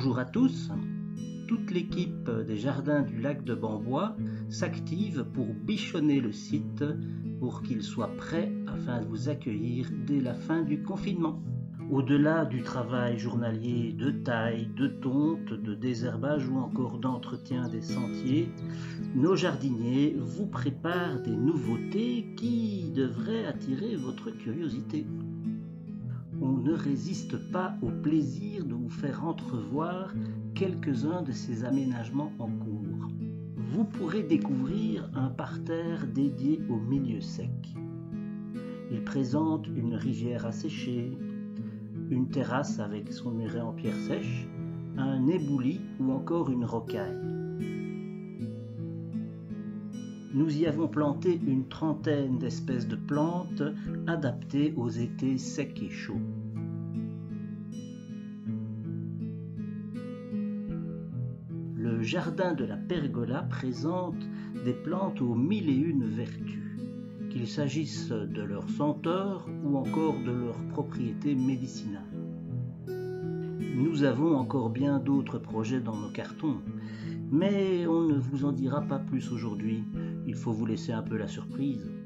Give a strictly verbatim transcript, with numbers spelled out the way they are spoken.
Bonjour à tous. Toute l'équipe des Jardins du Lac de Bambois s'active pour bichonner le site pour qu'il soit prêt afin de vous accueillir dès la fin du confinement. Au-delà du travail journalier de taille, de tonte, de désherbage ou encore d'entretien des sentiers, nos jardiniers vous préparent des nouveautés qui devraient attirer votre curiosité. On ne résiste pas au plaisir de vous faire entrevoir quelques-uns de ces aménagements en cours. Vous pourrez découvrir un parterre dédié au milieu sec. Il présente une rivière asséchée, une terrasse avec son muret en pierre sèche, un éboulis ou encore une rocaille. Nous y avons planté une trentaine d'espèces de plantes adaptées aux étés secs et chauds. Le jardin de la pergola présente des plantes aux mille et une vertus, qu'il s'agisse de leur senteur ou encore de leurs propriétés médicinales. Nous avons encore bien d'autres projets dans nos cartons, mais on ne vous en dira pas plus aujourd'hui. Il faut vous laisser un peu la surprise.